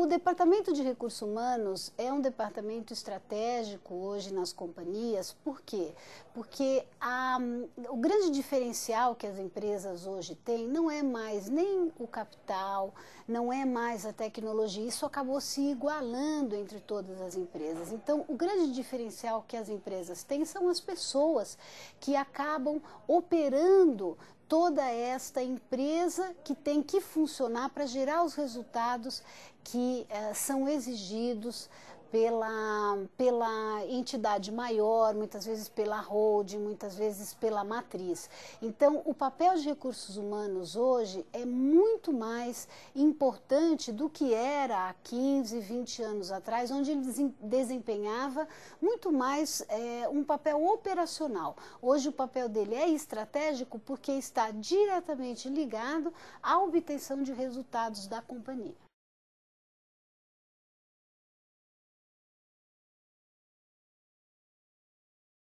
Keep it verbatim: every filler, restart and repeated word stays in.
o Departamento de Recursos Humanos é um departamento estratégico hoje nas companhias. Por quê? Porque a, o grande diferencial que as empresas hoje têm não é mais nem o capital, não é mais a tecnologia, isso acabou se igualando entre todas as empresas. Então, o grande diferencial que as empresas têm são as pessoas que acabam operando toda esta empresa que tem que funcionar para gerar os resultados que eh, são exigidos pela, pela entidade maior, muitas vezes pela holding, muitas vezes pela matriz. Então, o papel de recursos humanos hoje é muito mais importante do que era há quinze, vinte anos atrás, onde ele desempenhava muito mais é, um papel operacional. Hoje o papel dele é estratégico porque está diretamente ligado à obtenção de resultados da companhia.